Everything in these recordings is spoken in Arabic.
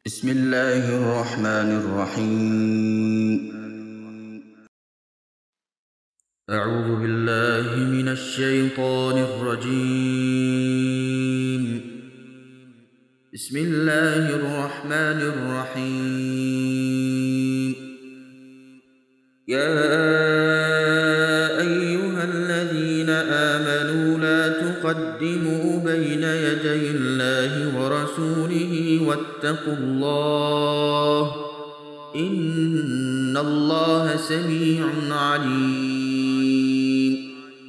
بسم الله الرحمن الرحيم. أعوذ بالله من الشيطان الرجيم. بسم الله الرحمن الرحيم. يا أيها الذين آمنوا لا تقدموا بين يدي الله ورسوله واتقوا الله إن الله سميع عليم.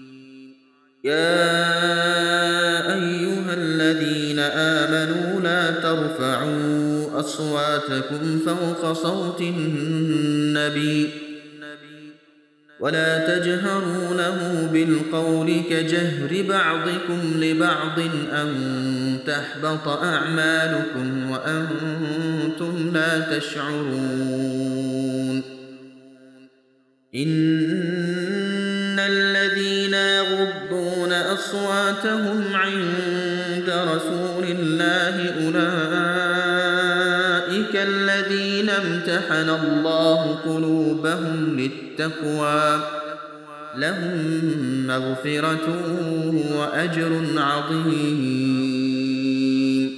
يا أيها الذين آمنوا لا ترفعوا أصواتكم فوق صوت النبي ولا تجهروا له بالقول كجهر بعضكم لبعض أن تحبط أعمالكم وأنتم لا تشعرون. إن الذين يغضون أصواتهم عند رسول الله أولئك الذين امتحن الله قلوبهم للتقوى لهم مغفرة وأجر عظيم.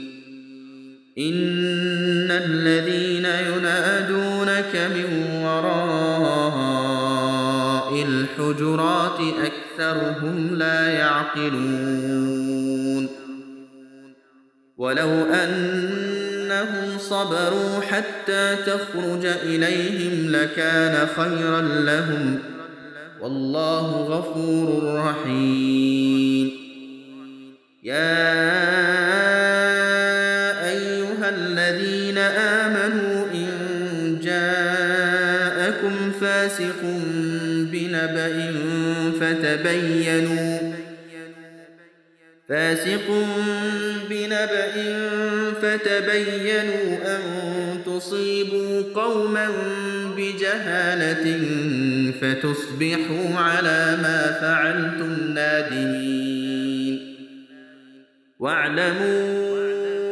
إن الذين ينادونك من وراء الحجرات أكثرهم لا يعقلون. ولو أنهم صبروا حتى تخرج إليهم لكان خيرا لهم والله غفور رحيم. يا أيها الذين آمنوا إن جاءكم فاسق بنبأ فتبينوا أن تصيبوا قوما بجهالة فتصبحوا على ما فعلتم نادمين. واعلموا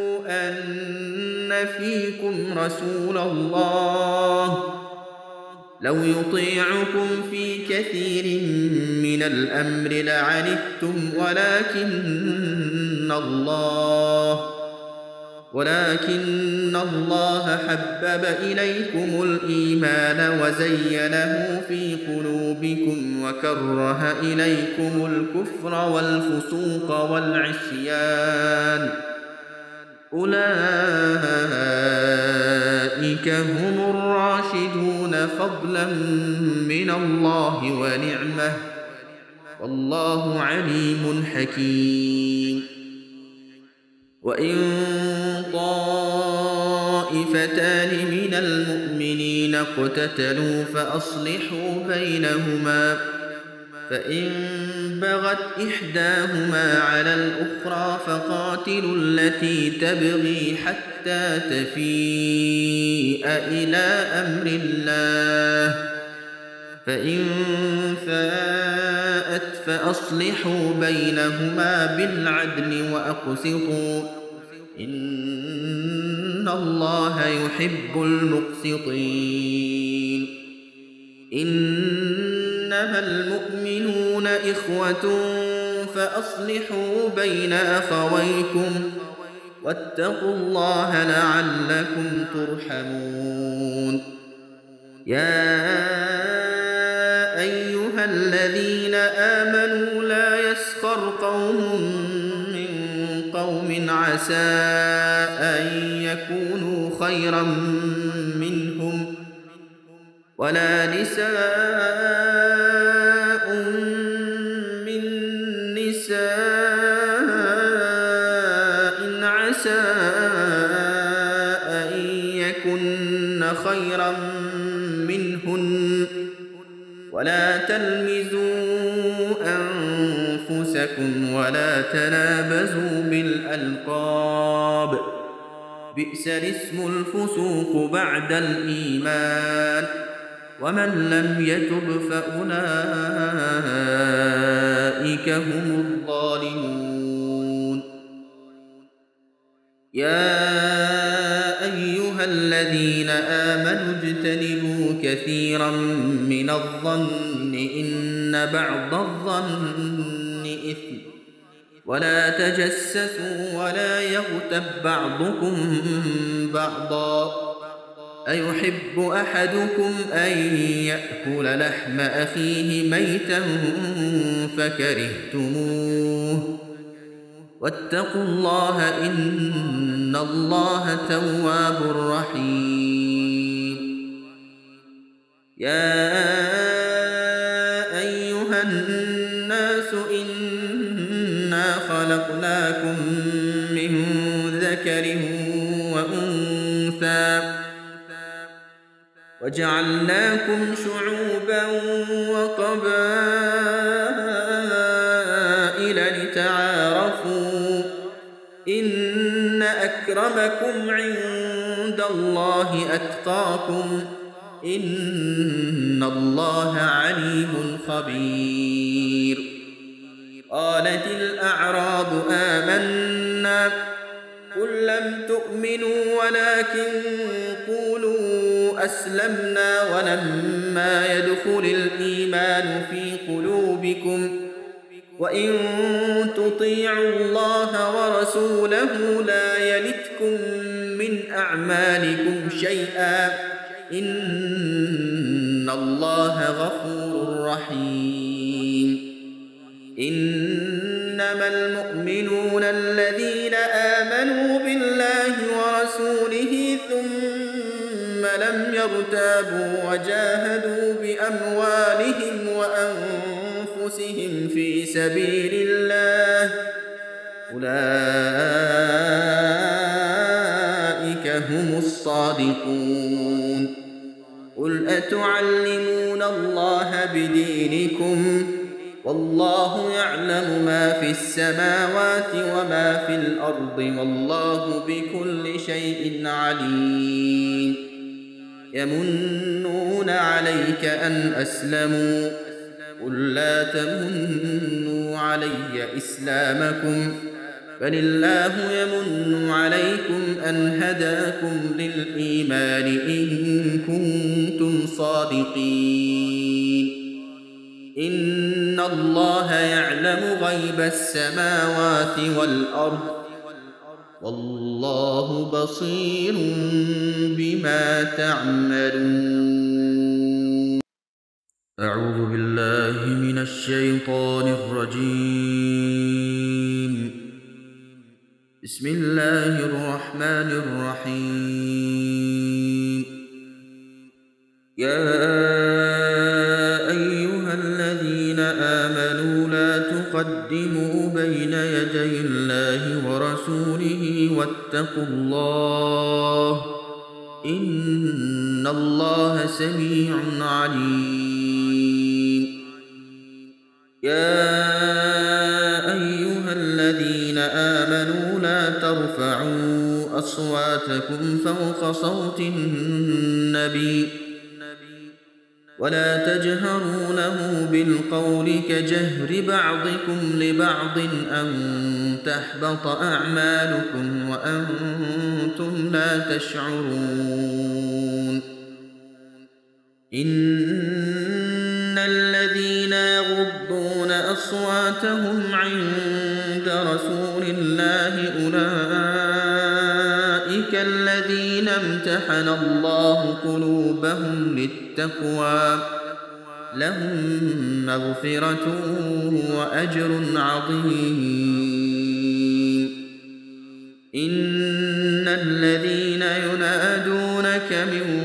أن فيكم رسول الله لو يطيعكم في كثير من الأمر لعنتم ولكن الله حبب إليكم الإيمان وزينه في قلوبكم وكره إليكم الكفر والفسوق والعصيان أولئك هم الراشدون فضلا من الله ونعمة والله عليم حكيم. وإن طائفتان من المؤمنين اقتتلوا فأصلحوا بينهما فإن بغت إحداهما على الأخرى فقاتلوا التي تبغي حتى تفيء إلى أمر الله فإن فاءت فأصلحوا بينهما بالعدل وأقسطوا إن الله يحب المقسطين. إنما المؤمنون إخوة فأصلحوا بين أخويكم واتقوا الله لعلكم ترحمون. يا أيها الذين آمنوا لا يسخر قوم من قوم عسى أن يكونوا خيرا منهم ولا نساء من نساء عسى أن يكن خيرا منهن ولا تلمزوا أنفسكم ولا تنابزوا بالألقاب بئس الاسم الفسوق بعد الإيمان ومن لم يتب فأولئك هم الظالمون. يا أيها أيها الذين آمنوا اجتنبوا كثيرا من الظن إن بعض الظن إثم ولا تجسسوا ولا يغتب بعضكم بعضا أيحب أحدكم أن يأكل لحم أخيه ميتا فكرهتموه واتقوا الله إن الله تواب رحيم يا أيها الناس إنا خلقناكم من ذكر وأنثى وجعلناكم شعوبا وقبائل لتعارفوا إن أكرمكم عند الله أتقاكم إن الله عليم خبير قالت الأعراب آمنا قل لم تؤمنوا ولكن قولوا أسلمنا ولما يدخل الإيمان في قلوبكم وإن تطيعوا الله ورسوله لا يلتكم من أعمالكم شيئا إن الله غفور رحيم إنما المؤمنون الذين آمنوا بالله ورسوله ثم لم يرتابوا وجاهدوا بأموالهم وأنفسهم في سبيل الله أولئك هم الصادقون قل أتعلمون الله بدينكم والله يعلم ما في السماوات وما في الأرض والله بكل شيء عليم يمنون عليك أن أسلموا قل لا تمنوا علي إسلامكم بل الله يمن عليكم أن هداكم للإيمان إن كنتم صادقين إن الله يعلم غيب السماوات والأرض والله بصير بما تعملون أعوذ بالله من الشيطان الرجيم بسم الله الرحمن الرحيم يا أيها الذين آمنوا لا تقدموا بين يدي الله ورسوله واتقوا الله إن الله سميع عليم يا أيها الذين آمنوا لا ترفعوا أصواتكم فوق صوت النبي ولا تجهروا له بالقول كجهر بعضكم لبعض أن تحبط أعمالكم وأنتم لا تشعرون إن الذين يغضون أصواتهم عند رسول الله أولئك الذين امتحن الله قلوبهم للتقوى لهم مغفرة وأجر عظيم إن الذين ينادونك من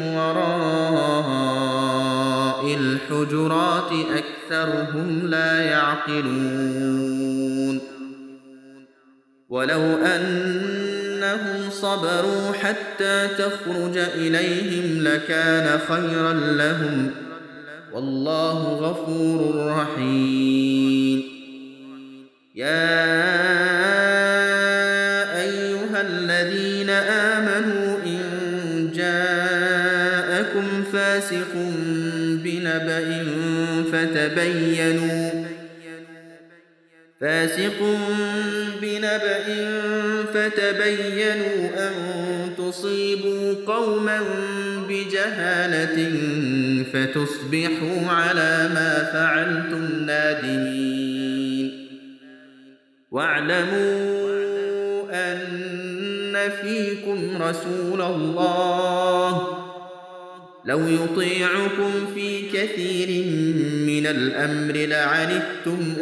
وراء الحجرات أكثرهم لا يعقلون ولو أنهم صبروا حتى تخرج إليهم لكان خيرا لهم والله غفور رحيم يا أيها الذين آمنوا إن جاءكم فاسق بنبأ فتبينوا أن تصيبوا قوما بجهالة فتصبحوا على ما فعلتم نادمين واعلموا أن فيكم رسول الله لو يطيعكم في كثير من الأمر لعنتم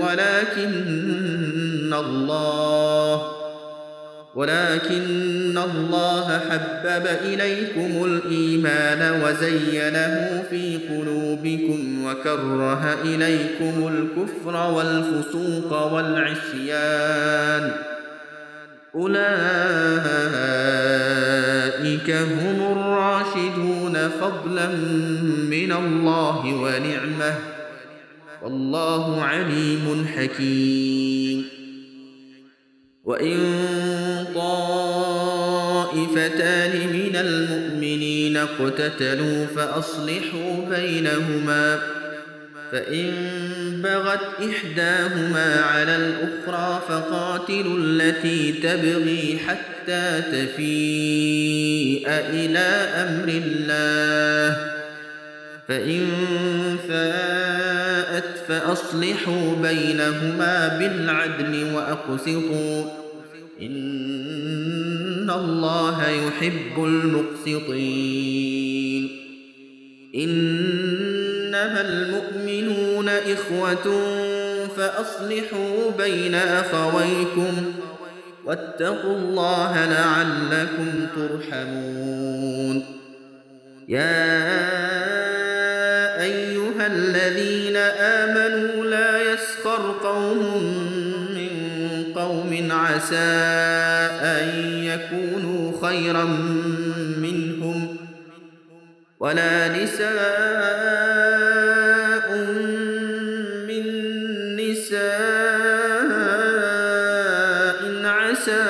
ولكن الله حبب إليكم الإيمان وزينه في قلوبكم وكره إليكم الكفر والفسوق والعصيان أولئك هم الراشدون فضلا من الله ونعمة والله عليم حكيم وإن طائفتان من المؤمنين اقتتلوا فأصلحوا بينهما فإن بغت إحداهما على الأخرى فقاتلوا التي تبغي حتى تفيء إلى أمر الله فإن فاءت فأصلحوا بينهما بالعدل وأقسطوا إن الله يحب المقسطين إنما المؤمنون إخوة فأصلحوا بين أخويكم واتقوا الله لعلكم ترحمون يا أيها الذين آمنوا لا يسخر قوم من قوم عسى أن يكونوا خيرا منهم ولا نساء من نساء عسى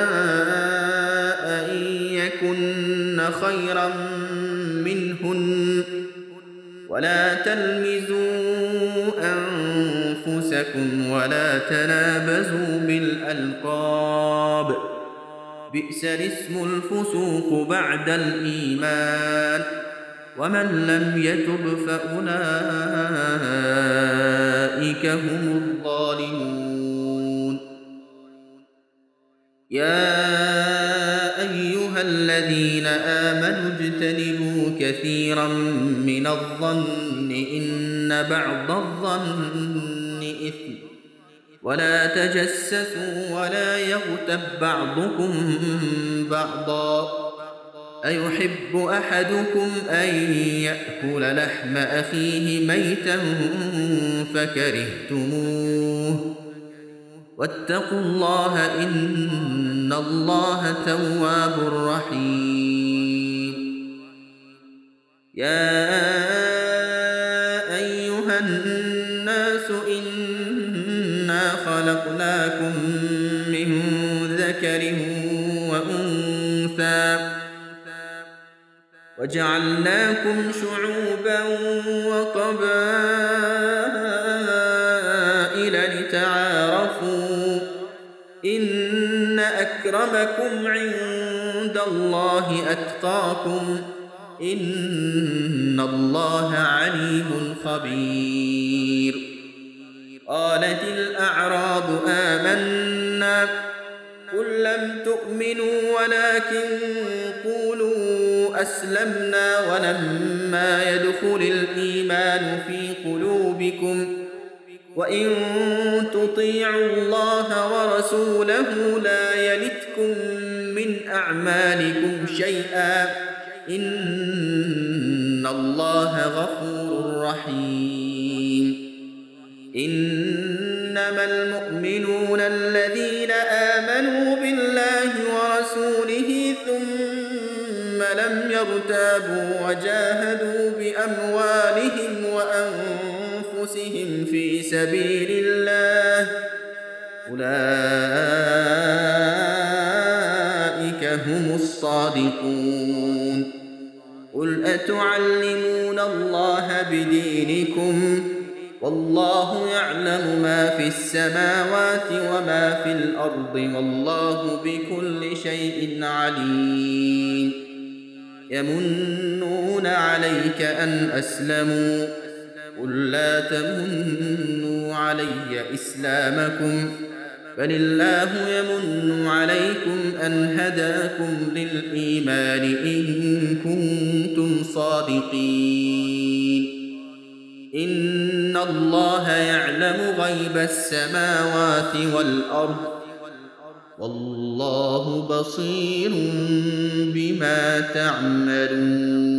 أن يكن خيرا منهن ولا تلمزوا أنفسكم ولا تنابزوا بالألقاب بئس الاسم الفسوق بعد الإيمان ومن لم يتب فأولئك هم الظالمون يا أيها الذين آمنوا اجتنبوا كثيرا من الظن إن بعض الظن إثم ولا تجسسوا ولا يغتب بعضكم بعضا أيحب أحدكم أن يأكل لحم أخيه ميتا فكرهتموه واتقوا الله إن الله تواب رحيم يا أيها الناس إنا خلقناكم من ذكر وأنثى وجعلناكم شعوبا وقبائل لتعارفوا إن أكرمكم عند الله أتقاكم إن الله عليم خبير قالت الأعراب آمنا قل لم تؤمنوا ولكن قولوا أسلمنا ولما يدخل الإيمان في قلوبكم وإن تطيعوا الله ورسوله لا يلتكم من أعمالكم شيئا إن الله غفور رحيم إنما المؤمنون الذين آمنوا بالله ورسوله ثم لم يرتابوا وجاهدوا بأموالهم وأنفسهم في سبيل الله أولئك هم الصادقون قل أتعلمون الله بدينكم والله يعلم ما في السماوات وما في الأرض والله بكل شيء عليم يمنون عليك أن أسلموا قل لا تمنوا علي إسلامكم بل الله يمن عليكم أن هداكم للإيمان إن كنتم صادقين إن الله يعلم غيب السماوات والأرض والله بصير بما تعملون